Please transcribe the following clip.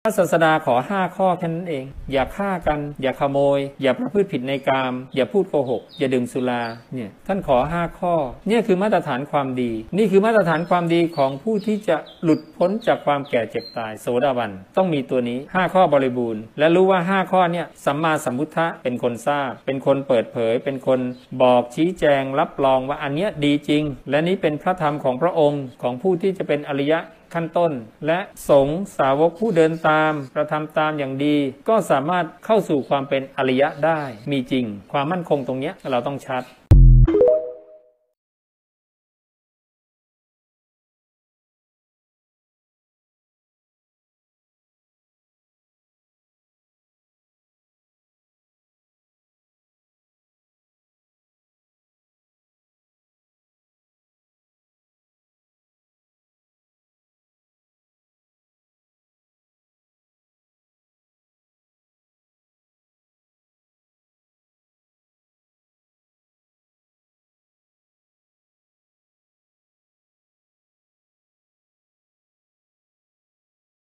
ระศาสดาขอ5ข้อแค่นั้นเองอย่าฆ่ากันอย่าขโมยอย่าประพฤติผิดในกามอย่าพูดโกหกอย่าดื่มสุราเนี่ยท่านขอ5ข้อเนี่ยคือมาตรฐานความดีนี่คือมาตรฐานความดีของผู้ที่จะหลุดพ้นจากความแก่เจ็บตายโสดาบันต้องมีตัวนี้5ข้อบริบูรณ์และรู้ว่า5ข้อเนี่ยสัมมาสัมพุทธะเป็นคนทราบเป็นคนเปิดเผยเป็นคนบอกชี้แจงรับรองว่าอันเนี้ยดีจริงและนี้เป็นพระธรรมของพระองค์ของผู้ที่จะเป็นอริยะขั้นต้นและสงฆ์สาวกผู้เดินตามกระทำตามอย่างดีก็สามารถเข้าสู่ความเป็นอริยะได้มีจริงความมั่นคงตรงนี้เราต้องชัด